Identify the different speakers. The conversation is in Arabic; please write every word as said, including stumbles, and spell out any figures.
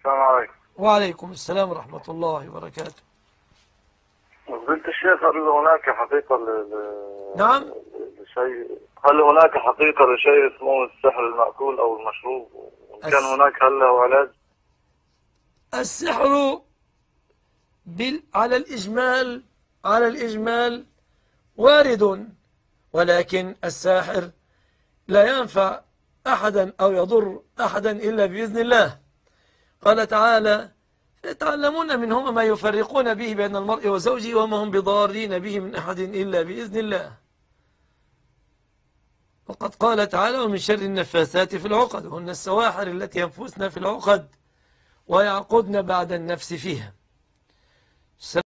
Speaker 1: السلام عليكم.
Speaker 2: وعليكم السلام ورحمة الله وبركاته.
Speaker 1: فضيلة الشيخ، هل هناك حقيقة ل...
Speaker 2: نعم.
Speaker 1: لشيء هل هناك حقيقة لشيء اسمه السحر المأكول أو المشروب؟ وإن كان
Speaker 2: الس...
Speaker 1: هناك هل له علاج؟
Speaker 2: السحر بال... على الإجمال على الإجمال وارد، ولكن الساحر لا ينفع أحدا أو يضر أحدا إلا بإذن الله. قال تعالى: يتعلمون منهما ما يفرقون به بين المرء وزوجه وما هم بضارين به من أحد إلا بإذن الله. وقد قال تعالى: ومن شر النفاثات في العقد، وهن السواحر التي ينفثن في العقد ويعقدن بعد النفس فيها.